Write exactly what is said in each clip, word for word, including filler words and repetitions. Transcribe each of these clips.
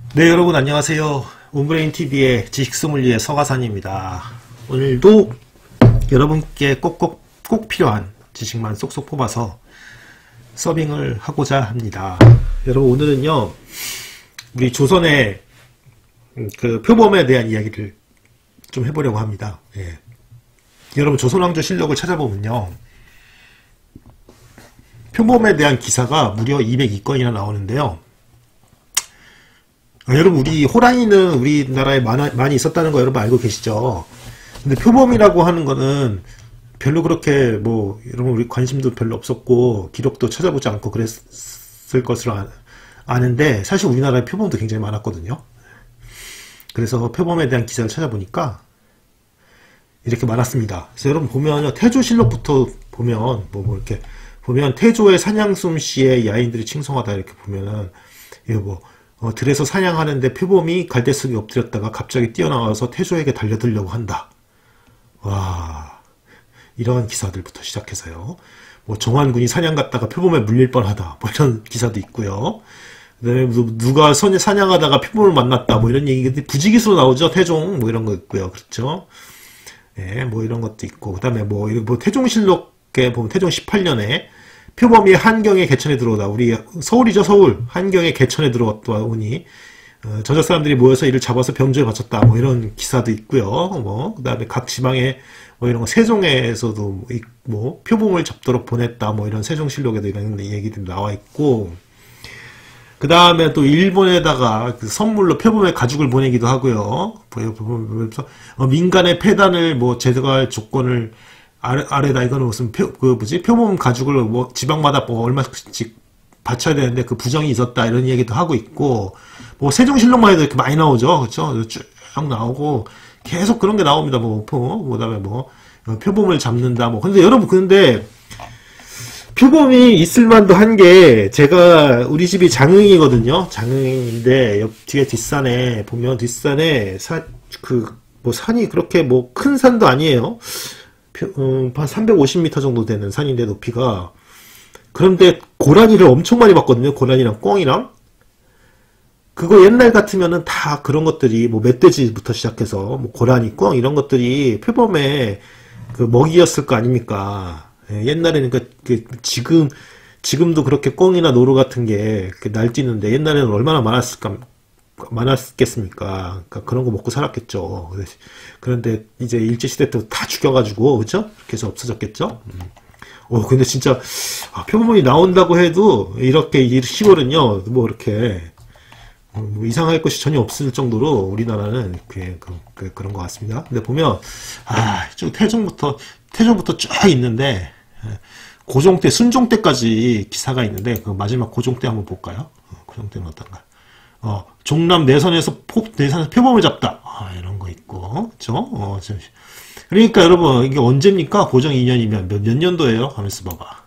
네, 여러분 안녕하세요. 온브레인티비의 지식소믈리에 서가산입니다. 오늘도 여러분께 꼭꼭 꼭 필요한 지식만 쏙쏙 뽑아서 서빙을 하고자 합니다. 여러분, 오늘은요 우리 조선의 그 표범에 대한 이야기를 좀 해보려고 합니다. 예. 여러분, 조선왕조 실록을 찾아보면요, 표범에 대한 기사가 무려 이백이 건이나 나오는데요. 아, 여러분, 우리 호랑이는 우리나라에 많아, 많이 있었다는 거 여러분 알고 계시죠? 근데 표범이라고 하는 거는 별로 그렇게 뭐 여러분 우리 관심도 별로 없었고 기록도 찾아보지 않고 그랬을 것으로 아, 아는데, 사실 우리나라에 표범도 굉장히 많았거든요. 그래서 표범에 대한 기사를 찾아보니까 이렇게 많았습니다. 그래서 여러분 보면요, 태조실록부터 보면 뭐, 뭐 이렇게 보면 태조의 사냥솜씨에 야인들이 칭송하다 이렇게 보면은 이거 뭐 어, 들에서 사냥하는데 표범이 갈대속에 엎드렸다가 갑자기 뛰어나와서 태조에게 달려들려고 한다. 와, 이러한 기사들부터 시작해서요. 뭐 정환군이 사냥 갔다가 표범에 물릴 뻔하다. 뭐 이런 기사도 있고요. 그다음에 누가 선 사냥하다가 표범을 만났다. 뭐 이런 얘기들이 부지기수로 나오죠. 태종 뭐 이런 거 있고요. 그렇죠. 예, 뭐 이런 것도 있고. 그다음에 뭐, 뭐 태종실록에 보면 태종 십팔 년에 표범이 한경에 개천에 들어오다. 우리 서울이죠, 서울. 한경에 개천에 들어왔다 오니 어, 저녁 사람들이 모여서 이를 잡아서 병조에 바쳤다. 뭐 이런 기사도 있고요. 뭐 그다음에 각 지방에 뭐 이런 거, 세종에서도 뭐 표범을 잡도록 보냈다. 뭐 이런 세종실록에도 이런 얘기들이 나와 있고, 그 다음에 또 일본에다가 그 선물로 표범의 가죽을 보내기도 하고요. 어, 민간의 폐단을 뭐 제거할 조건을 아래, 아래다. 이거는 무슨 표, 그 뭐지? 표범 가죽을 뭐 지방마다 뭐 얼마씩 바쳐야 되는데 그 부정이 있었다. 이런 얘기도 하고 있고, 뭐 세종실록만 해도 이렇게 많이 나오죠. 그렇죠? 쭉 나오고 계속 그런 게 나옵니다. 뭐, 뭐, 그다음에 뭐 표범을 잡는다. 뭐. 근데 여러분, 근데 표범이 있을만도 한 게, 제가 우리 집이 장흥이거든요. 장흥인데 옆 뒤에 뒷산에 보면 뒷산에 사, 그 뭐 산이 그렇게 뭐 큰 산도 아니에요. 음, 한 삼백오십 미터 정도 되는 산인데 높이가. 그런데 고라니를 엄청 많이 봤거든요. 고라니랑 꿩이랑. 그거 옛날 같으면은 다 그런 것들이 뭐 멧돼지부터 시작해서 뭐 고라니, 꿩 이런 것들이 표범의 그 먹이였을 거 아닙니까? 예, 옛날에는 그, 그 지금 지금도 그렇게 꿩이나 노루 같은 게 날뛰는데 옛날에는 얼마나 많았을까? 많았겠습니까? 그러니까 그런 거 먹고 살았겠죠. 그런데 이제 일제시대 때 다 죽여가지고, 그죠? 그렇게 해서 없어졌겠죠? 음. 어, 근데 진짜, 아, 표범이 나온다고 해도, 이렇게, 이 시골은요, 뭐, 이렇게, 뭐 이상할 것이 전혀 없을 정도로 우리나라는 그, 그, 그, 그런 것 같습니다. 근데 보면, 아, 쭉 태종부터, 태종부터 쭉 있는데, 고종 때, 순종 때까지 기사가 있는데, 그 마지막 고종 때 한번 볼까요? 고종 때는 어떤가? 어, 종남 내선에서 포, 내선에서 표범을 잡다. 아, 이런 거 있고, 그쵸? 어, 저, 그러니까 여러분, 이게 언제입니까? 고종 이 년이면 몇, 몇 년도예요? 가만있어 봐봐.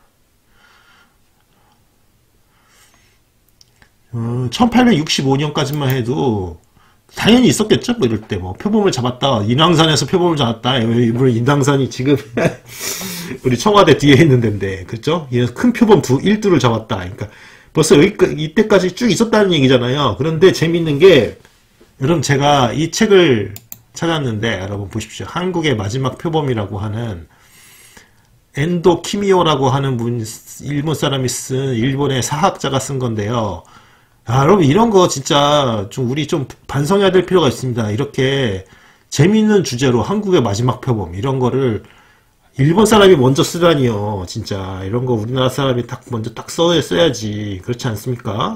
어, 천팔백육십오 년까지만 해도, 당연히 있었겠죠? 뭐 이럴 때, 뭐, 표범을 잡았다. 인왕산에서 표범을 잡았다. 물론 인왕산이 지금, 우리 청와대 뒤에 있는 데인데, 그죠? 큰 표범 두, 일두를 잡았다. 그러니까, 벌써 여기, 이때까지 쭉 있었다는 얘기잖아요. 그런데 재밌는 게, 여러분, 제가 이 책을 찾았는데, 여러분 보십시오. 한국의 마지막 표범이라고 하는, 엔도 키미오라고 하는 분, 일본 사람이 쓴, 일본의 사학자가 쓴 건데요. 아, 여러분, 이런 거 진짜 좀 우리 좀 반성해야 될 필요가 있습니다. 이렇게 재밌는 주제로 한국의 마지막 표범, 이런 거를 일본 사람이 먼저 쓰다니요. 진짜 이런 거 우리나라 사람이 딱 먼저 딱 써, 써야지. 그렇지 않습니까?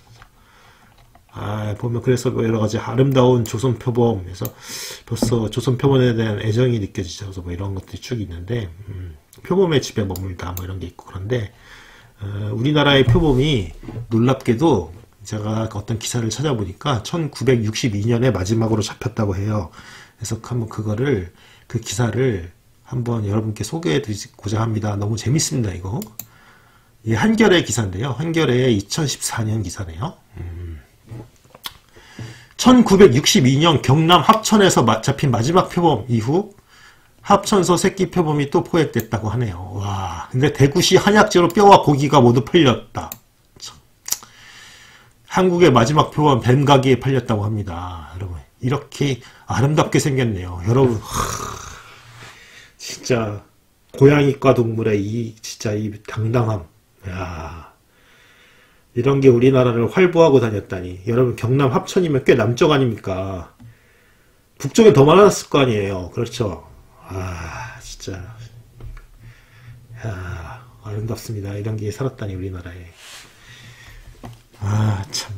아, 보면 그래서 여러 가지 아름다운 조선 표범, 그래서 벌써 조선 표범에 대한 애정이 느껴지죠. 뭐 이런 것들이 쭉 있는데, 음, 표범의 집에 머물다 뭐 이런 게 있고. 그런데 어, 우리나라의 표범이 놀랍게도 제가 어떤 기사를 찾아보니까 천구백육십이 년에 마지막으로 잡혔다고 해요. 그래서 한번 그거를, 그 기사를 한번 여러분께 소개해 드리고자 합니다. 너무 재밌습니다, 이거. 이 한겨레 기사인데요. 한겨레의 이천십사 년 기사네요. 음. 천구백육십이 년 경남 합천에서 잡힌 마지막 표범 이후 합천서 새끼 표범이 또 포획됐다고 하네요. 와, 근데 대구시 한약재로 뼈와 고기가 모두 팔렸다. 한국의 마지막 표범 뱀가기에 팔렸다고 합니다. 여러분 이렇게 아름답게 생겼네요. 여러분 하, 진짜 고양이과 동물의 이 진짜 이 당당함. 야, 이런 게 우리나라를 활보하고 다녔다니. 여러분 경남 합천이면 꽤 남쪽 아닙니까? 북쪽에 더 많았을 거 아니에요. 그렇죠? 아 진짜 야, 아름답습니다. 이런 게 살았다니 우리나라에. 아 참.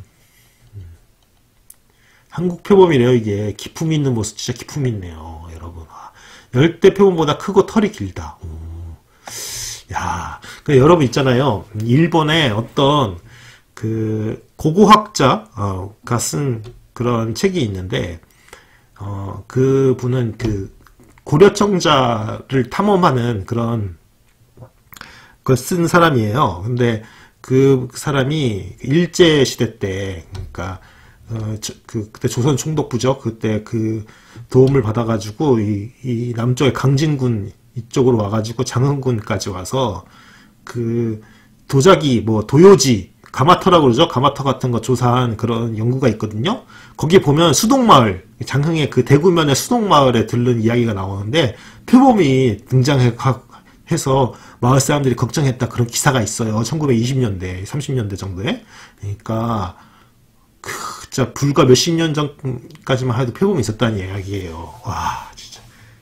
한국 표범이래요. 이게 기품 있는 모습 진짜 기품 있네요. 여러분 아, 열대 표범보다 크고 털이 길다. 오. 야, 그 여러분 있잖아요. 일본의 어떤 그 고고학자가 쓴 그런 책이 있는데 어, 그 분은 그 고려청자를 탐험하는 그런 걸 쓴 사람이에요. 근데 그 사람이 일제 시대 때, 그러니까 어, 저, 그 그때 조선 총독부죠. 그때 그 도움을 받아가지고 이, 이 남쪽의 강진군 이쪽으로 와가지고 장흥군까지 와서 그 도자기 뭐 도요지 가마터라고 그러죠. 가마터 같은 거 조사한 그런 연구가 있거든요. 거기 보면 수동마을, 장흥의 그 대구면의 수동마을에 들른 이야기가 나오는데 표범이 등장해서 마을 사람들이 걱정했다 그런 기사가 있어요. 천구백이십 년대, 삼십 년대 정도에. 그러니까 그 진짜 불과 몇십 년 전까지만 해도 표범이 있었다는 이야기예요. 와 진짜.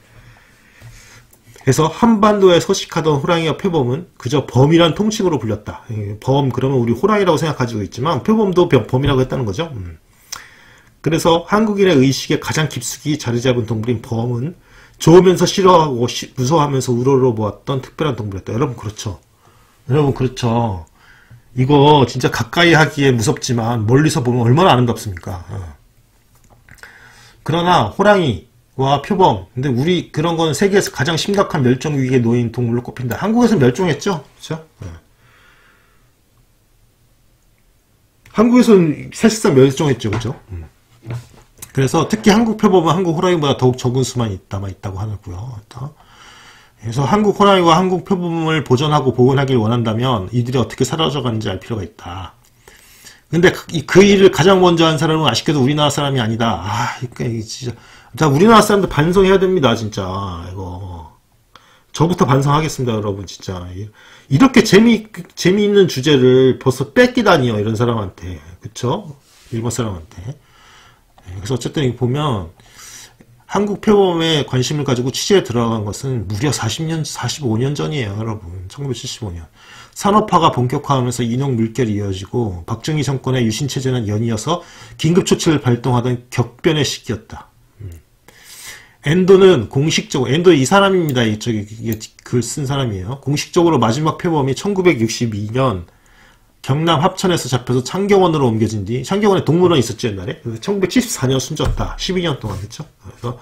그래서 한반도에 서식하던 호랑이와 표범은 그저 범이란 통칭으로 불렸다. 범 그러면 우리 호랑이라고 생각하고 있지만 표범도 범이라고 했다는 거죠. 음. 그래서 한국인의 의식에 가장 깊숙이 자리 잡은 동물인 범은 좋으면서 싫어하고 시, 무서워하면서 우러러보았던 특별한 동물이었다. 여러분 그렇죠. 여러분 그렇죠. 이거 진짜 가까이 하기에 무섭지만 멀리서 보면 얼마나 아름답습니까. 어. 그러나 호랑이와 표범, 근데 우리 그런 건 세계에서 가장 심각한 멸종 위기에 놓인 동물로 꼽힌다. 한국에서 멸종했죠, 그렇죠? 어. 한국에서는 사실상 멸종했죠, 그죠? 음. 그래서 특히 한국 표범은 한국 호랑이보다 더욱 적은 수만 남아 있다고 하고요. 그래서 한국 호랑이와 한국 표범을 보존하고 보존하길 원한다면 이들이 어떻게 사라져가는지 알 필요가 있다. 근데 그, 그 일을 가장 먼저 한 사람은 아쉽게도 우리나라 사람이 아니다. 아, 이게 진짜. 자, 우리나라 사람들 반성해야 됩니다, 진짜. 이거. 저부터 반성하겠습니다, 여러분, 진짜. 이렇게 재미, 재미있는 주제를 벌써 뺏기다니요, 이런 사람한테. 그쵸? 일본 사람한테. 그래서 어쨌든 보면, 한국 표범에 관심을 가지고 취재에 들어간 것은 무려 사십 년, 사십오 년 전이에요, 여러분. 천구백칠십오 년. 산업화가 본격화하면서 인용 물결이 이어지고 박정희 정권의 유신체제는 연이어서 긴급조치를 발동하던 격변의 시기였다. 음. 엔도는 공식적으로, 엔도 이 사람입니다. 이, 저기, 글 쓴 사람이에요. 공식적으로 마지막 표범이 천구백육십이 년 경남 합천에서 잡혀서 창경원으로 옮겨진 뒤, 창경원에 동물원이 있었죠, 옛날에. 천구백칠십사 년 숨졌다. 십이 년 동안 했죠. 그래서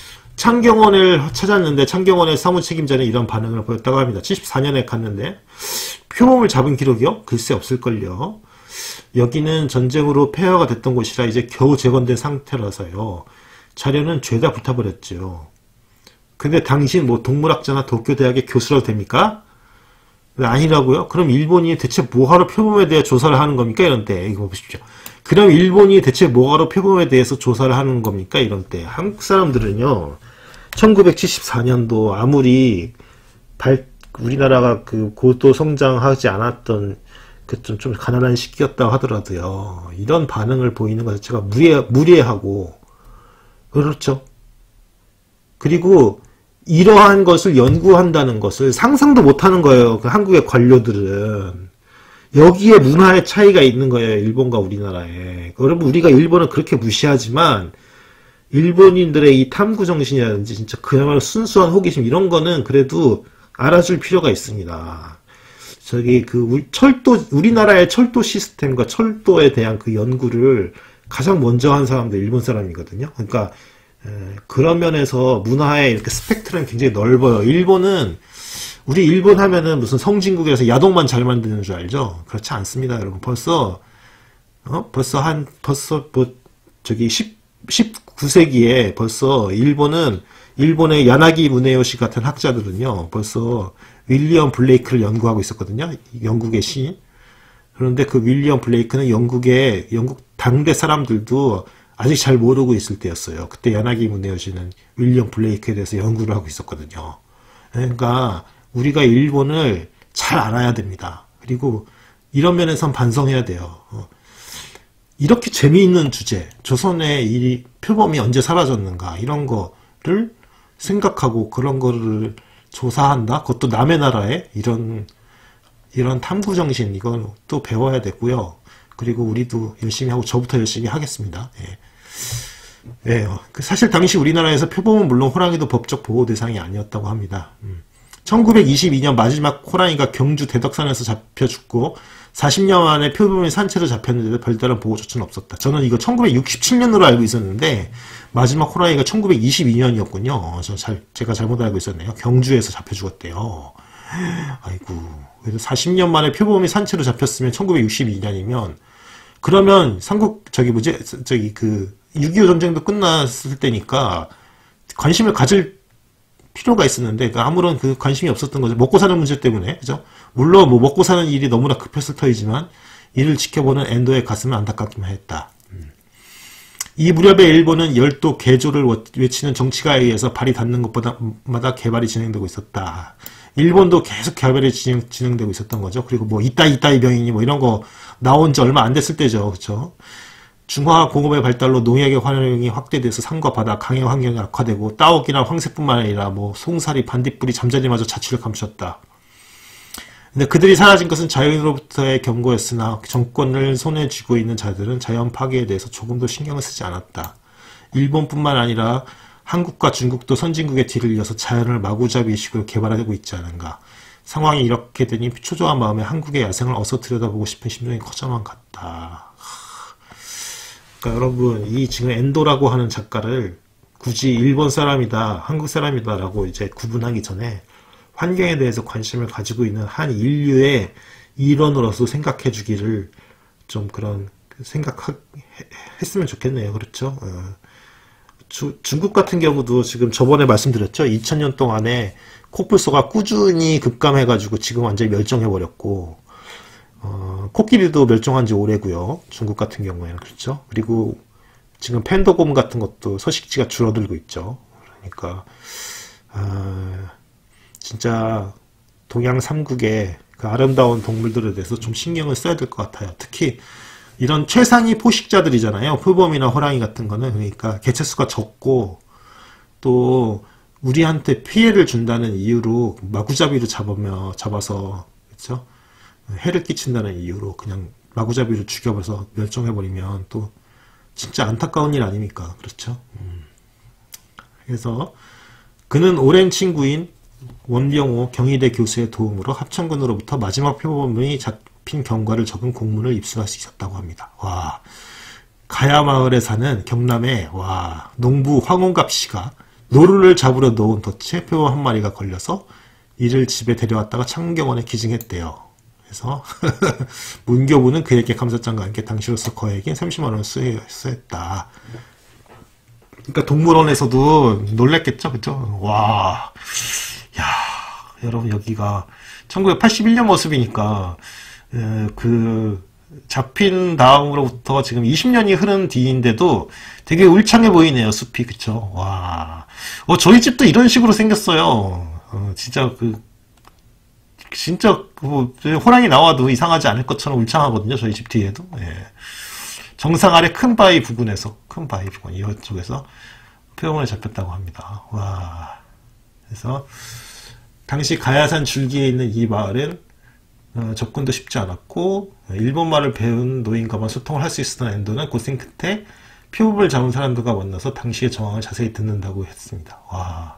창경원을 찾았는데 창경원의 사무책임자는 이런 반응을 보였다고 합니다. 칠십사 년에 갔는데 표범을 잡은 기록이요? 글쎄 없을걸요. 여기는 전쟁으로 폐허가 됐던 곳이라 이제 겨우 재건된 상태라서요. 자료는 죄다 불타버렸죠. 근데 당신 뭐 동물학자나 도쿄대학의 교수라도 됩니까? 아니라고요? 그럼 일본이 대체 뭐하러 표범에 대해 조사를 하는 겁니까? 이런 때 이거 보십시오. 그럼 일본이 대체 뭐하러 표범에 대해서 조사를 하는 겁니까? 이런 때 한국 사람들은요. 천구백칠십사 년도 아무리 발, 우리나라가 그 고도 성장하지 않았던 그 좀 좀 가난한 시기였다고 하더라도요. 이런 반응을 보이는 것 자체가 무례, 무례하고 그렇죠. 그리고 이러한 것을 연구한다는 것을 상상도 못하는 거예요. 그 한국의 관료들은. 여기에 문화의 차이가 있는 거예요. 일본과 우리나라에. 여러분 우리가 일본을 그렇게 무시하지만 일본인들의 이 탐구 정신이라든지 진짜 그야말로 순수한 호기심 이런 거는 그래도 알아줄 필요가 있습니다. 저기 그 철도 우리나라의 철도 시스템과 철도에 대한 그 연구를 가장 먼저 한 사람도 일본 사람이거든요. 그러니까 에, 그런 면에서 문화의 이렇게 스펙트럼이 굉장히 넓어요. 일본은 우리 일본 하면은 무슨 성진국이라서 야동만 잘 만드는 줄 알죠? 그렇지 않습니다, 여러분. 벌써 어? 벌써 한 벌써 뭐 저기 십구 세기에 벌써 일본은 일본의 야나기 무네요시 같은 학자들은요 벌써 윌리엄 블레이크를 연구하고 있었거든요. 영국의 시인. 그런데 그 윌리엄 블레이크는 영국의 영국 당대 사람들도 아직 잘 모르고 있을 때였어요. 그때 야나기 문혜여신은 윌리엄 블레이크에 대해서 연구를 하고 있었거든요. 그러니까 우리가 일본을 잘 알아야 됩니다. 그리고 이런 면에선 반성해야 돼요. 어. 이렇게 재미있는 주제, 조선의 이 표범이 언제 사라졌는가 이런 거를 생각하고 그런 거를 조사한다. 그것도 남의 나라에 이런 이런 탐구 정신 이건 또 배워야 되고요. 그리고 우리도 열심히 하고 저부터 열심히 하겠습니다. 예. 예, 사실 당시 우리나라에서 표범은 물론 호랑이도 법적 보호 대상이 아니었다고 합니다. 음. 천구백이십이 년 마지막 호랑이가 경주 대덕산에서 잡혀 죽고 사십 년 만에 표범이 산채로 잡혔는데도 별다른 보호 조치는 없었다. 저는 이거 천구백육십칠 년으로 알고 있었는데 마지막 호랑이가 천구백이십이 년이었군요. 저 잘, 제가 잘못 알고 있었네요. 경주에서 잡혀 죽었대요. 아이고, 그래서 사십 년 만에 표범이 산채로 잡혔으면 천구백육십이 년이면 그러면 삼국 저기 뭐지 저기 그 육이오 전쟁도 끝났을 때니까 관심을 가질 필요가 있었는데 그러니까 아무런 그 관심이 없었던 거죠. 먹고 사는 문제 때문에. 그죠? 물론 뭐 먹고 사는 일이 너무나 급했을 터이지만 이를 지켜보는 엔도의 가슴은 안타깝기만 했다. 음. 이 무렵에 일본은 열도 개조를 외치는 정치가에 의해서 발이 닿는 것마다 개발이 진행되고 있었다. 일본도 계속 개발이 진행, 진행되고 있었던 거죠. 그리고 뭐 이따이 이따이 병이니 뭐 이런 거 나온 지 얼마 안 됐을 때죠. 그렇죠? 중화 공업의 발달로 농약의 활용이 확대돼서 산과 바다, 강의 환경이 악화되고 따옥이나 황새뿐만 아니라 뭐 송사리, 반딧불이 잠자리마저 자취를 감췄다. 근데 그들이 사라진 것은 자연으로부터의 경고였으나 정권을 손에 쥐고 있는 자들은 자연 파괴에 대해서 조금도 신경을 쓰지 않았다. 일본뿐만 아니라 한국과 중국도 선진국의 뒤를 이어서 자연을 마구잡이식으로 개발하고 있지 않은가. 상황이 이렇게 되니 초조한 마음에 한국의 야생을 어서 들여다보고 싶은 심정이 커져만 갔다. 그러니까 여러분 이 지금 엔도라고 하는 작가를 굳이 일본 사람이다, 한국 사람이다 라고 이제 구분하기 전에 환경에 대해서 관심을 가지고 있는 한 인류의 일원으로서 생각해 주기를 좀 그런 생각했으면 좋겠네요. 그렇죠? 어. 주, 중국 같은 경우도 지금 저번에 말씀드렸죠. 이천 년 동안에 코뿔소가 꾸준히 급감해가지고 지금 완전히 멸종해버렸고 어, 코끼리도 멸종한 지 오래고요. 중국 같은 경우에는 그렇죠. 그리고 지금 팬더곰 같은 것도 서식지가 줄어들고 있죠. 그러니까 아, 진짜 동양 삼국의 그 아름다운 동물들에 대해서 좀 신경을 써야 될 것 같아요. 특히 이런 최상위 포식자들이잖아요. 표범이나 호랑이 같은 거는. 그러니까 개체수가 적고 또 우리한테 피해를 준다는 이유로 마구잡이로 잡으며 잡아서 그렇죠? 해를 끼친다는 이유로 그냥 마구잡이로 죽여버려서 멸종해버리면 또 진짜 안타까운 일 아닙니까? 그렇죠? 음. 그래서 그는 오랜 친구인 원병호 경희대 교수의 도움으로 합천군으로부터 마지막 표범이 잡힌 경과를 적은 공문을 입수할 수 있었다고 합니다. 와, 가야마을에 사는 경남의 와 농부 황원갑 씨가 노루를 잡으러 놓은 덫에 표범 한 마리가 걸려서 이를 집에 데려왔다가 창경원에 기증했대요. 그래서 문교부는 그에게 감사장과 함께 당시로서 거액인 삼십만 원을 수했다. 그러니까 동물원에서도 놀랬겠죠, 그죠? 와, 야, 여러분 여기가 천구백팔십일 년 모습이니까 에, 그 잡힌 다음으로부터 지금 이십 년이 흐른 뒤인데도 되게 울창해 보이네요, 숲이. 그쵸? 와, 어, 저희 집도 이런 식으로 생겼어요. 어, 진짜 그 진짜 뭐 호랑이 나와도 이상하지 않을 것처럼 울창하거든요, 저희 집 뒤에도. 예. 정상 아래 큰 바위 부근에서 큰 바위 부근 이쪽에서 표범을 잡혔다고 합니다. 와, 그래서 당시 가야산 줄기에 있는 이 마을은 어, 접근도 쉽지 않았고 일본말을 배운 노인과만 소통을 할 수 있었던 엔도는 고생 끝에 표범을 잡은 사람들과 만나서 당시의 정황을 자세히 듣는다고 했습니다. 와,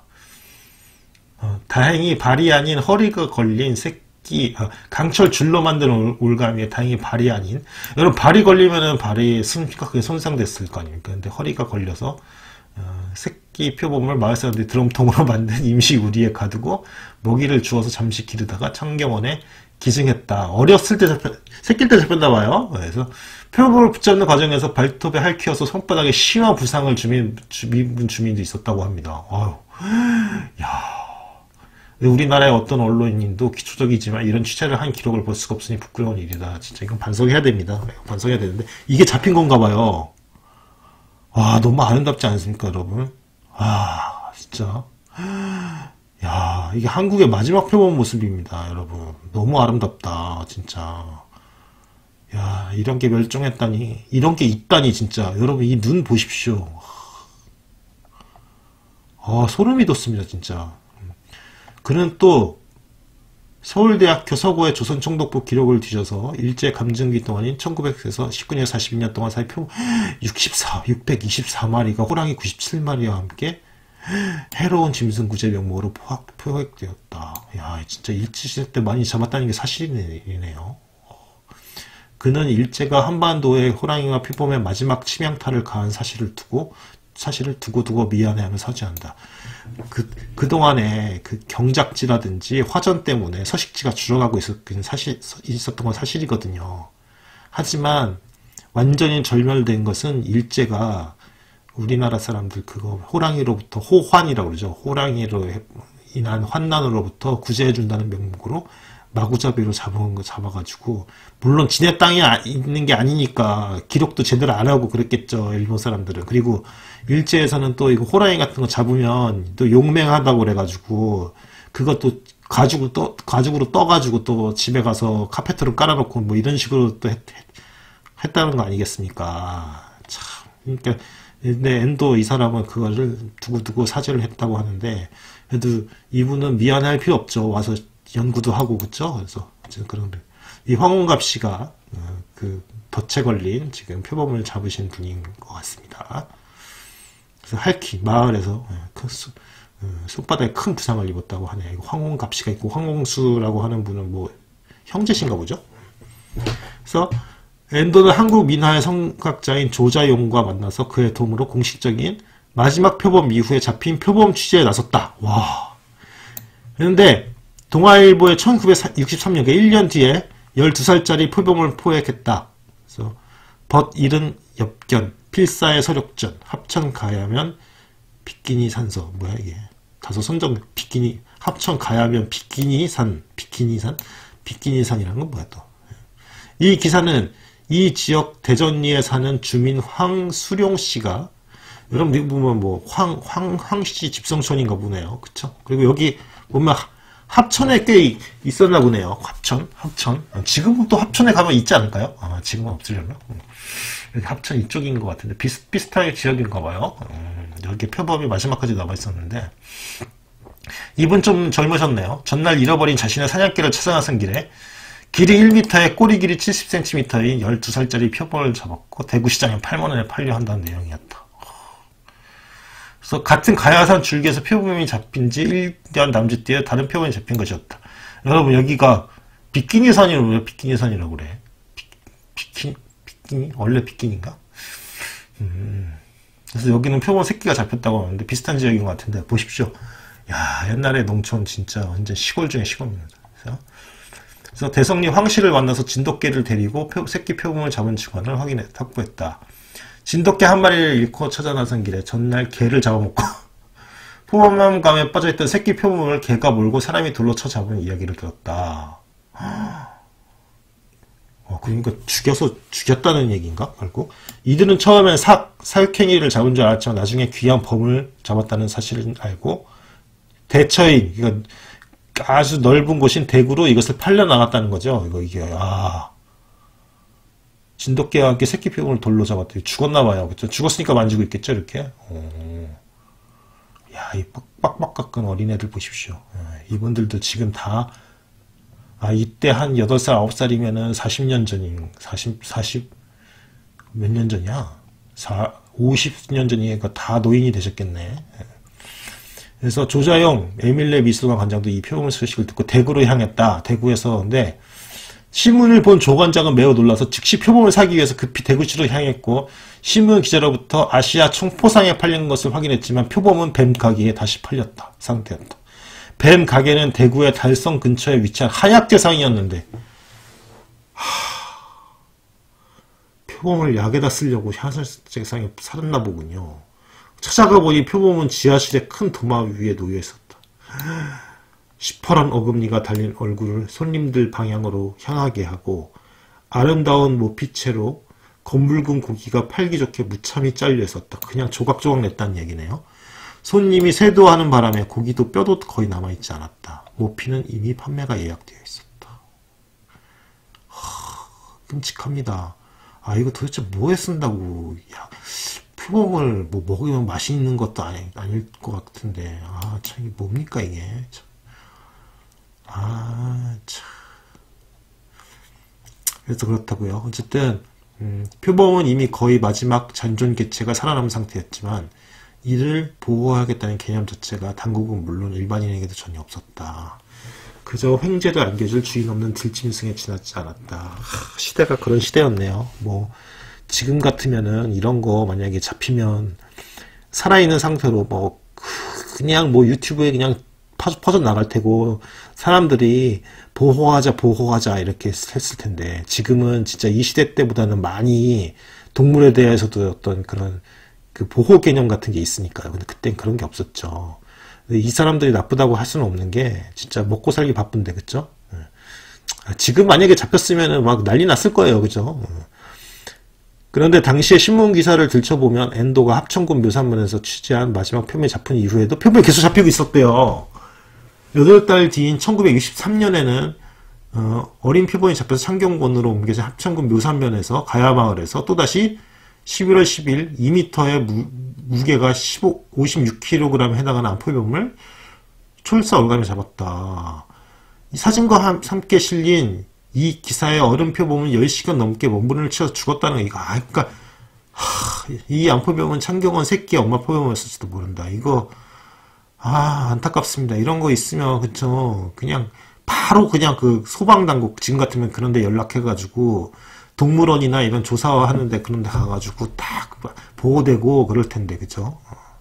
어, 다행히 발이 아닌 허리가 걸린 새끼, 아, 강철 줄로 만든 올가미에 다행히 발이 아닌, 여러분 발이 걸리면은 발이 심각하게 손상됐을 거 아닙니까? 근데 허리가 걸려서 어, 새끼 표범을 마을 사람들이 드럼통으로 만든 임시 우리에 가두고 먹이를 주어서 잠시 기르다가 창경원에 기증했다. 어렸을 때 잡혔, 새끼 때 잡혔나 봐요. 그래서 표범을 붙잡는 과정에서 발톱에 핥혀서 손바닥에 심한 부상을 주민, 주민, 주민도 있었다고 합니다. 아유, 야, 근데 우리나라의 어떤 언론인도 기초적이지만 이런 취재를 한 기록을 볼 수가 없으니 부끄러운 일이다. 진짜 이건 반성해야 됩니다. 반성해야 되는데 이게 잡힌 건가 봐요. 와, 너무 아름답지 않습니까, 여러분? 아, 진짜. 야, 이게 한국의 마지막 표본 모습입니다, 여러분. 너무 아름답다, 진짜. 야, 이런 게 멸종했다니, 이런 게 있다니, 진짜. 여러분, 이 눈 보십시오. 아, 소름이 돋습니다, 진짜. 그는 또 서울대학교 서고의 조선총독부 기록을 뒤져서 일제 감정기 동안인 천구백에서 십구 년 사십이 년 동안 사이 표 육십사, 육백이십사 마리가 호랑이 구십칠 마리와 함께 해로운 짐승구제 명목으로 포획, 포획되었다. 야, 진짜 일제시대 때 많이 잡았다는 게 사실이네요. 그는 일제가 한반도에 호랑이와 표범의 마지막 치명타를 가한 사실을 두고 사실을 두고 두고 미안해하며 서지한다. 그, 그동안에 그 경작지라든지 화전 때문에 서식지가 줄어가고 있었긴 사실, 있었던 건 사실이거든요. 하지만 완전히 절멸된 것은 일제가 우리나라 사람들 그거 호랑이로부터 호환이라고 그러죠. 호랑이로 인한 환난으로부터 구제해준다는 명목으로 마구잡이로 잡은 거 잡아가지고, 물론 지네 땅이 있는 게 아니니까 기록도 제대로 안 하고 그랬겠죠, 일본 사람들은. 그리고 일제에서는 또 이거 호랑이 같은 거 잡으면 또 용맹하다고 그래가지고 그것도 가죽을 떠 가죽으로 떠가지고 또 집에 가서 카페트로 깔아놓고 뭐 이런 식으로 또 했, 했다는 거 아니겠습니까? 참. 그러니까 근데 엔도 이 사람은 그거를 두고두고 사죄를 했다고 하는데, 그래도 이분은 미안할 필요 없죠. 와서 연구도 하고, 그쵸? 그래서, 그런, 이 황홍갑 씨가, 어, 그, 덫에 걸린 지금 표범을 잡으신 분인 것 같습니다. 그래서 할키, 마을에서, 큰 수, 어, 손바닥에 큰 부상을 입었다고 하네요. 이거 황홍갑 씨가 있고, 황홍수라고 하는 분은 뭐, 형제신가 보죠? 그래서, 엔도는 한국 민화의 성각자인 조자용과 만나서 그의 도움으로 공식적인 마지막 표범 이후에 잡힌 표범 취재에 나섰다. 와. 그런데, 동아일보의 천구백육십삼 년, 일 년 뒤에 열두 살짜리 표범을 포획했다. 그래서 벗 일은 엽견, 필사의 서력전, 합천 가야면 비키니 산서. 뭐야 이게? 다소 선정 비키니 합천 가야면 비키니산, 비키니산, 비키니산이라는 건 뭐야 또? 이 기사는 이 지역 대전리에 사는 주민 황수룡 씨가, 여러분 보면 뭐 황 황 황씨 집성촌인가 보네요. 그쵸? 그리고 여기 보면 합천에 꽤 있었나 보네요. 합천, 합천. 지금은 또 합천에 가면 있지 않을까요? 아, 지금은 없으려나? 여기 합천 이쪽인 것 같은데 비슷 비슷한 지역인가 봐요. 음, 여기 표범이 마지막까지 남아 있었는데, 이분 좀 젊으셨네요. 전날 잃어버린 자신의 사냥길을 찾아 나선 길에 길이 일 미터에 꼬리 길이 칠십 센티미터인 열두 살짜리 표범을 잡았고 대구시장에 팔만 원에 팔려 한다는 내용이었다. 그래서 같은 가야산 줄기에서 표범이 잡힌 지 일 년 남짓 뒤에 다른 표범이 잡힌 것이었다. 여러분, 여기가 비키니산이라고 그래요. 비키니산이라고 그래. 비, 비키, 비키니? 원래 비키니인가? 음. 그래서 여기는 표범 새끼가 잡혔다고 하는데 비슷한 지역인 것 같은데, 보십시오. 야, 옛날에 농촌 진짜 완전 시골 중에 시골입니다. 그래서, 그래서 대성리 황씨를 만나서 진돗개를 데리고 표, 새끼 표범을 잡은 직원을 확인해, 확보했다. 진돗개 한 마리를 잃고 찾아 나선 길에 전날 개를 잡아먹고 포범감에 빠져있던 새끼 표범을 개가 몰고 사람이 돌로 쳐 잡은 이야기를 들었다. 어, 그러니까 죽여서 죽였다는 얘기인가? 말고 이들은 처음엔 삭, 살쾡이를 잡은 줄 알았지만 나중에 귀한 범을 잡았다는 사실을 알고 대처인, 그러니까 아주 넓은 곳인 대구로 이것을 팔려나갔다는 거죠. 이거 이게 아. 진돗개와 함께 새끼 표범을 돌로 잡았더니 죽었나봐요. 그쵸? 죽었으니까 만지고 있겠죠, 이렇게. 오. 야, 이 빡빡 깎은 어린애들 보십시오. 이분들도 지금 다, 아, 이때 한 여덟 살, 아홉 살이면은 사십 년 전인, 사십, 사십, 몇 년 전이야? 사, 오십 년 전이니까 다 노인이 되셨겠네. 그래서 조자용 에밀레 미술관 관장도 이 표범 소식을 듣고 대구로 향했다. 대구에서. 근데, 신문을 본 조관장은 매우 놀라서 즉시 표범을 사기 위해서 급히 대구시로 향했고, 신문 기자로부터 아시아 총포상에 팔린 것을 확인했지만 표범은 뱀 가게에 다시 팔렸다 상태였다. 뱀 가게는 대구의 달성 근처에 위치한 한약재상이었는데, 하... 표범을 약에다 쓰려고 한약재상에 살았나 보군요. 찾아가 보니 표범은 지하실의 큰 도마 위에 놓여 있었다. 시퍼런 어금니가 달린 얼굴을 손님들 방향으로 향하게 하고 아름다운 모피채로 검붉은 고기가 팔기 좋게 무참히 잘려 있었다. 그냥 조각조각 냈다는 얘기네요. 손님이 세도하는 바람에 고기도 뼈도 거의 남아있지 않았다. 모피는 이미 판매가 예약되어 있었다. 하, 끔찍합니다. 아 이거 도대체 뭐에 쓴다고. 야, 표범을 뭐 먹으면 맛있는 것도 아니, 아닐 것 같은데. 아 참 이게 뭡니까 이게. 참. 아 참. 그래서 그렇다고요. 어쨌든 음, 표범은 이미 거의 마지막 잔존 개체가 살아남은 상태였지만 이를 보호하겠다는 개념 자체가 당국은 물론 일반인에게도 전혀 없었다. 그저 횡재도 안겨줄 주인 없는 들짐승에 지나지 않았다. 하, 시대가 그런 시대였네요. 뭐 지금 같으면은 이런 거 만약에 잡히면 살아있는 상태로 뭐 그냥 뭐 유튜브에 그냥 퍼져 나갈 테고 사람들이 보호하자 보호하자 이렇게 했을 텐데 지금은 진짜 이 시대 때보다는 많이 동물에 대해서도 어떤 그런 그 보호 개념 같은 게 있으니까요. 근데 그땐 그런 게 없었죠. 근데 이 사람들이 나쁘다고 할 수는 없는 게 진짜 먹고 살기 바쁜데 그쵸? 지금 만약에 잡혔으면은 막 난리 났을 거예요. 그죠? 그런데 당시에 신문 기사를 들춰보면 엔도가 합천군 묘산면에서 취재한 마지막 표범이 잡힌 이후에도 표범이 계속 잡히고 있었대요. 여덟 달 뒤인 천구백육십삼 년에는 어, 어린 표범이 잡혀서 창경군으로 옮겨진 합천군 묘산면에서 가야마을에서 또다시 십일월 십일 이 미터의 무, 무게가 십오, 오십육 킬로그램에 해당하는 암표범을 철사 얼간을 잡았다. 이 사진과 함께 실린 이 기사의 어른 표범은 열 시간 넘게 몸부림을 치러서 죽었다는 거. 이거 아, 그러니까 하, 이 암표범은 창경원 새끼 엄마 표범이었을지도 모른다. 이거 아 안타깝습니다. 이런 거 있으면 그쵸 그냥 바로 그냥 그 소방당국 지금 같으면 그런데 연락해가지고 동물원이나 이런 조사하는데 그런데 가가지고 딱 보호되고 그럴 텐데 그죠?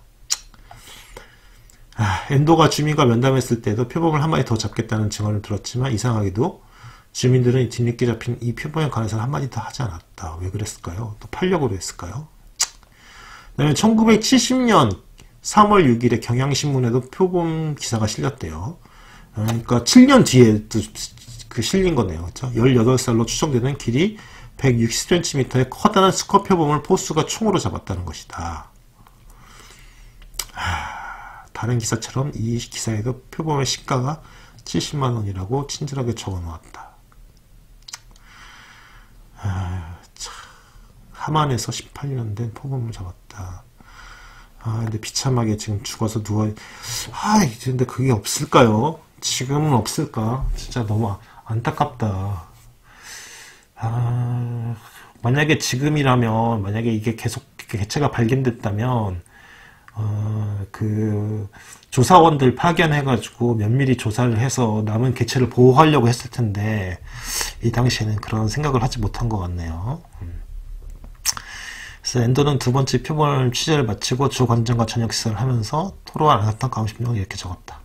아, 엔도가 주민과 면담했을 때도 표범을 한 마리 더 잡겠다는 증언을 들었지만 이상하게도 주민들은 뒤늦게 잡힌 이 표범에 관해서는 한마디 더 하지 않았다. 왜 그랬을까요? 또 팔려고 그랬을까요? 그다음에 천구백칠십 년 삼월 육일에 경향신문에도 표범 기사가 실렸대요. 그러니까 칠 년 뒤에 또 그 실린 거네요. 그렇죠? 열여덟 살로 추정되는 길이 백육십 센티미터의 커다란 수컷 표범을 포수가 총으로 잡았다는 것이다. 하, 다른 기사처럼 이 기사에도 표범의 시가가 칠십만 원이라고 친절하게 적어 놓았다. 아, 참. 하만에서 십팔 년 된 표범을 잡았다. 아, 근데 비참하게 지금 죽어서 누워, 아, 근데 그게 없을까요? 지금은 없을까? 진짜 너무 안타깝다. 아, 만약에 지금이라면, 만약에 이게 계속 개체가 발견됐다면, 어, 그, 조사원들 파견해가지고 면밀히 조사를 해서 남은 개체를 보호하려고 했을 텐데, 이 당시에는 그런 생각을 하지 못한 것 같네요. 그래서 엔도는 두 번째 표본 취재를 마치고 조 관장과 저녁 식사를 하면서 토로한 안타까운 심정을 이렇게 적었다.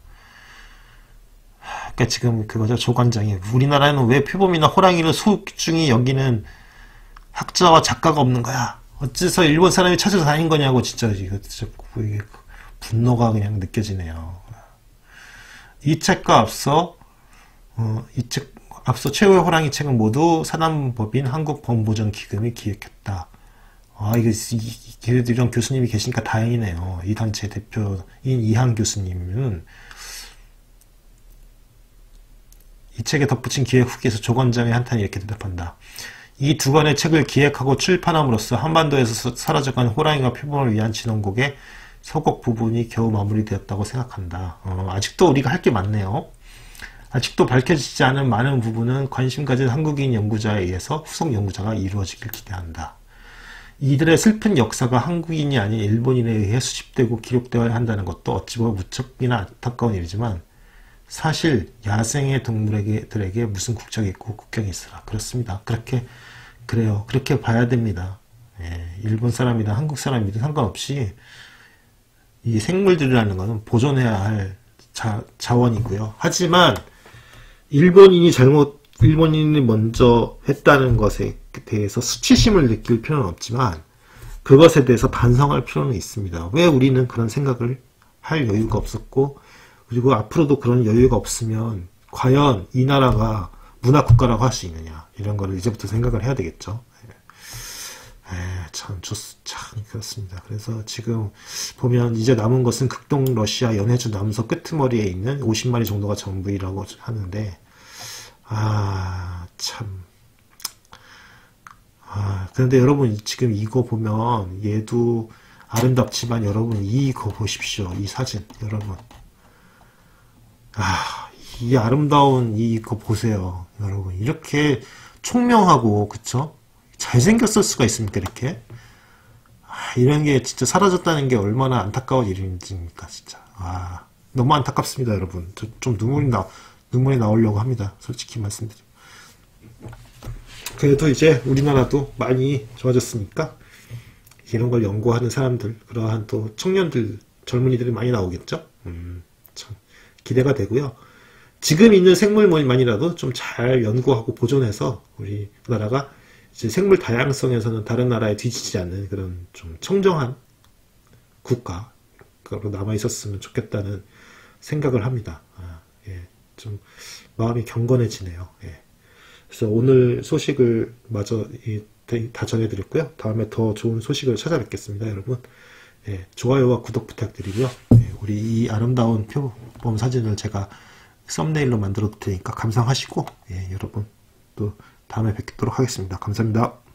그러니까 지금 그거죠. 조 관장이 우리나라에는 왜 표범이나 호랑이를 소중히 여기는 학자와 작가가 없는 거야. 어째서 일본 사람이 찾아서 다닌 거냐고 진짜 이거 진짜 분노가 그냥 느껴지네요. 이 책과 앞서 어, 이 책 앞서 최후의 호랑이 책은 모두 사단법인 한국범보전기금이 기획했다. 아, 이게, 그래도 이런 교수님이 계시니까 다행이네요. 이 단체 대표인 이한 교수님은 이 책에 덧붙인 기획 후기에서 조 관장의 한탄이 이렇게 대답한다. 이 두 권의 책을 기획하고 출판함으로써 한반도에서 사라져간 호랑이와 표범을 위한 진원곡의 서곡 부분이 겨우 마무리되었다고 생각한다. 어, 아직도 우리가 할 게 많네요. 아직도 밝혀지지 않은 많은 부분은 관심 가진 한국인 연구자에 의해서 후속 연구자가 이루어지길 기대한다. 이들의 슬픈 역사가 한국인이 아닌 일본인에 의해 수집되고 기록되어야 한다는 것도 어찌 보면 무척이나 안타까운 일이지만 사실 야생의 동물들에게 무슨 국적이 있고 국경이 있으라. 그렇습니다. 그렇게 그래요. 그렇게 봐야 됩니다. 예, 일본 사람이든 한국 사람이든 상관없이 이 생물들이라는 것은 보존해야 할 자, 자원이고요. 하지만 일본인이 잘못 일본인이 먼저 했다는 것에 대해서 수치심을 느낄 필요는 없지만 그것에 대해서 반성할 필요는 있습니다. 왜 우리는 그런 생각을 할 여유가 없었고 그리고 앞으로도 그런 여유가 없으면 과연 이 나라가 문화국가라고 할 수 있느냐, 이런 거를 이제부터 생각을 해야 되겠죠. 에, 참, 좋, 참, 그렇습니다. 그래서 지금 보면 이제 남은 것은 극동 러시아 연해주 남서 끄트머리에 있는 오십 마리 정도가 전부이라고 하는데, 아, 참. 아, 그런데 여러분, 지금 이거 보면 얘도 아름답지만 여러분, 이거 보십시오. 이 사진, 여러분. 아, 이 아름다운 이거 보세요. 여러분. 이렇게 총명하고, 그쵸? 잘생겼을 수가 있습니까, 이렇게? 아, 이런 게 진짜 사라졌다는 게 얼마나 안타까운 일입니까, 진짜. 아, 너무 안타깝습니다, 여러분. 저, 좀 눈물이 나, 눈물이 나오려고 합니다. 솔직히 말씀드리면. 그래도 이제 우리나라도 많이 좋아졌으니까, 이런 걸 연구하는 사람들, 그러한 또 청년들, 젊은이들이 많이 나오겠죠? 음, 참, 기대가 되고요. 지금 있는 생물만이라도 좀 잘 연구하고 보존해서 우리나라가 이제 생물 다양성에서는 다른 나라에 뒤지지 않는 그런 좀 청정한 국가로 남아 있었으면 좋겠다는 생각을 합니다. 아, 예, 좀 마음이 경건해지네요. 예. 그래서 오늘 소식을 마저 이, 다 전해드렸고요. 다음에 더 좋은 소식을 찾아뵙겠습니다, 여러분. 예, 좋아요와 구독 부탁드리고요. 예, 우리 이 아름다운 표범 사진을 제가 썸네일로 만들어 둘 테니까 감상하시고, 예, 여러분 또 다음에 뵙도록 하겠습니다. 감사합니다.